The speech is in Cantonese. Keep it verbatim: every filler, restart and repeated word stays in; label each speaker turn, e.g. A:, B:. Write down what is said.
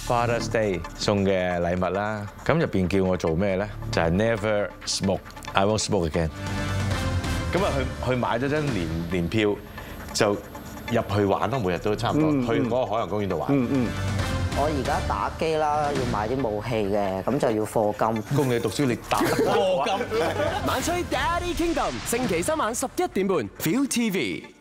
A: Father's Day 送嘅禮物啦。咁入邊叫我做咩咧？就係 Never smoke, I won't smoke again。咁啊，去去買咗張年年票，就入去玩咯，每日都差唔多去嗰個海洋公園度玩。嗯嗯。
B: 我而家打機啦，要買啲武器嘅，咁就要課金。
A: 供你讀書，你打課金。
C: 晚吹 Daddy Kingdom，星期三晚十一點半 ，Viu T V。